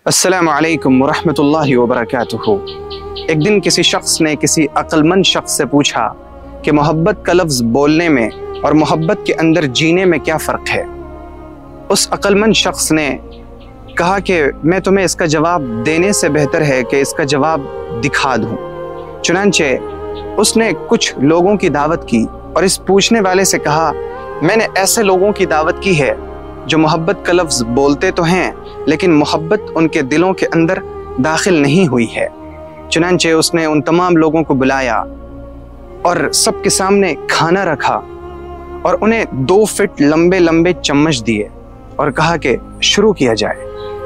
अस्सलामु अलैकुम वरहमतुल्लाहि वबरकातुहू। एक दिन किसी शख्स ने किसी अक्लमंद शख्स से पूछा कि मोहब्बत का लफ्ज़ बोलने में और मोहब्बत के अंदर जीने में क्या फ़र्क है। उस अक्लमंद शख्स ने कहा कि मैं तुम्हें इसका जवाब देने से बेहतर है कि इसका जवाब दिखा दूँ। चुनांचे उसने कुछ लोगों की दावत की और इस पूछने वाले से कहा, मैंने ऐसे लोगों की दावत की है जो मोहब्बत का लफ्ज़ बोलते तो हैं लेकिन मोहब्बत उनके दिलों के अंदर दाखिल नहीं हुई है। चुनांचे उसने उन तमाम लोगों को बुलाया और सबके सामने खाना रखा और उन्हें 2 फीट लंबे लंबे चम्मच दिए और कहा कि शुरू किया जाए।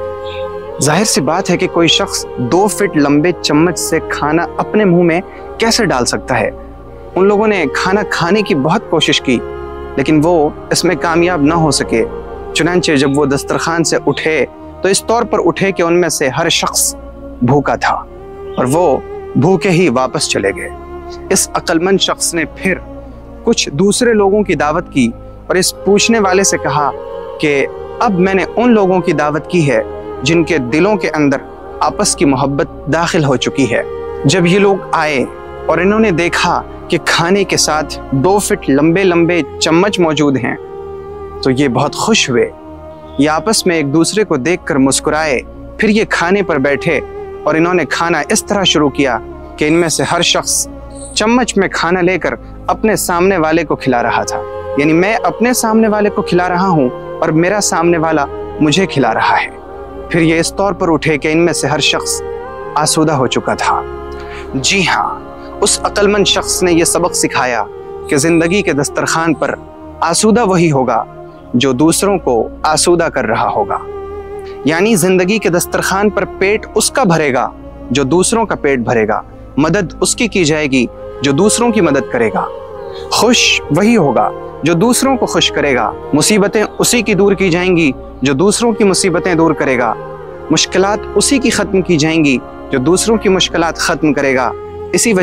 जाहिर सी बात है कि कोई शख्स 2 फीट लंबे चम्मच से खाना अपने मुंह में कैसे डाल सकता है। उन लोगों ने खाना खाने की बहुत कोशिश की लेकिन वो इसमें कामयाब ना हो सके। चुनांचे जब वो दस्तरखान से उठे तो इस तौर पर उठे कि उनमें से हर शख्स भूखा था और वो भूखे ही वापस चले गए। इस अक्लमंद शख्स ने फिर कुछ दूसरे लोगों की दावत की और इस पूछने वाले से कहा कि अब मैंने उन लोगों की दावत की है जिनके दिलों के अंदर आपस की मोहब्बत दाखिल हो चुकी है। जब ये लोग आए और इन्होंने देखा कि खाने के साथ 2 फीट लंबे लंबे चम्मच मौजूद हैं तो ये बहुत खुश हुए। ये आपस में एक दूसरे को देखकर मुस्कुराए। फिर ये खाने पर बैठे और इन्होंने खाना इस तरह शुरू किया कि इनमें से हर शख्स चम्मच में खाना लेकर अपने सामने वाले को खिला रहा था। यानी मैं अपने सामने वाले को खिला रहा हूँ और मेरा सामने वाला मुझे खिला रहा है। फिर ये इस तौर पर उठे कि इनमें से हर शख्स आसूदा हो चुका था। जी हाँ, उस अक्लमंद शख्स ने यह सबक सिखाया कि जिंदगी के दस्तरखान पर आसूदा वही होगा जो दूसरों को आसूदा कर रहा होगा। यानी जिंदगी के दस्तरखान पर पेट उसका भरेगा जो दूसरों का पेट भरेगा, मदद उसकी की जाएगी जो दूसरों की मदद करेगा, खुश वही होगा जो दूसरों को खुश करेगा, मुसीबतें उसी की दूर की जाएंगी जो दूसरों की मुसीबतें दूर करेगा, मुश्किलात उसी की ख़त्म की जाएंगी जो दूसरों की मुश्किलात ख़त्म करेगा। इसी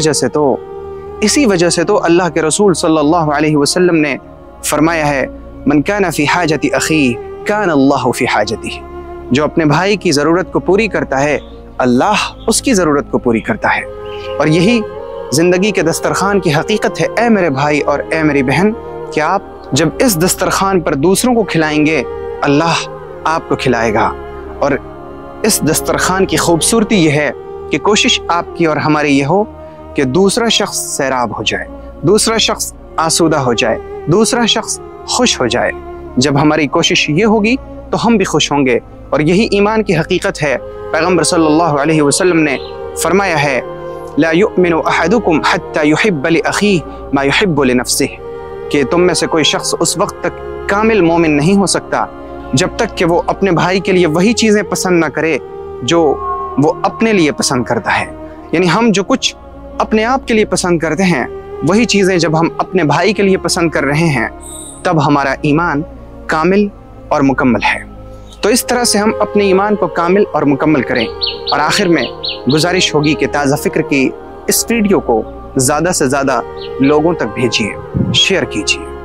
वजह से तो अल्लाह के रसूल सल्लल्लाहु अलैहि वसल्लम ने फरमाया है, मन काना फी हाजती अखी कान अल्लाहु फी हाजती। जो अपने भाई की ज़रूरत को पूरी करता है अल्लाह उसकी ज़रूरत को पूरी करता है। और यही ज़िंदगी के दस्तरखान की हकीकत है। ए मेरे भाई और ए मेरी बहन, कि आप जब इस दस्तरखान पर दूसरों को खिलाएंगे अल्लाह आपको खिलाएगा। और इस दस्तरखान की खूबसूरती यह है कि कोशिश आपकी और हमारी ये हो कि दूसरा शख्स सैराब हो जाए, दूसरा शख्स आसूदा हो जाए, दूसरा शख्स खुश हो जाए। जब हमारी कोशिश ये होगी तो हम भी खुश होंगे और यही ईमान की हकीकत है। पैगम्बर सल्लल्लाहु अलैहि वसल्लम ने फरमाया है, ला युमिनु अहदुकुम हत्ता युहिब्ब लि अखीहि मा युहिब्बु लिनफ्सिहि, कि तुम में से कोई शख्स उस वक्त तक कामिल मोमिन नहीं हो सकता जब तक कि वो अपने भाई के लिए वही चीज़ें पसंद ना करे जो वो अपने लिए पसंद करता है। यानी हम जो कुछ अपने आप के लिए पसंद करते हैं वही चीज़ें जब हम अपने भाई के लिए पसंद कर रहे हैं तब हमारा ईमान कामिल और मुकम्मल है। तो इस तरह से हम अपने ईमान को कामिल और मुकम्मल करें। और आखिर में गुजारिश होगी कि ताज़ा फ़िक्र की इस वीडियो को ज़्यादा से ज़्यादा लोगों तक भेजिए, शेयर कीजिए।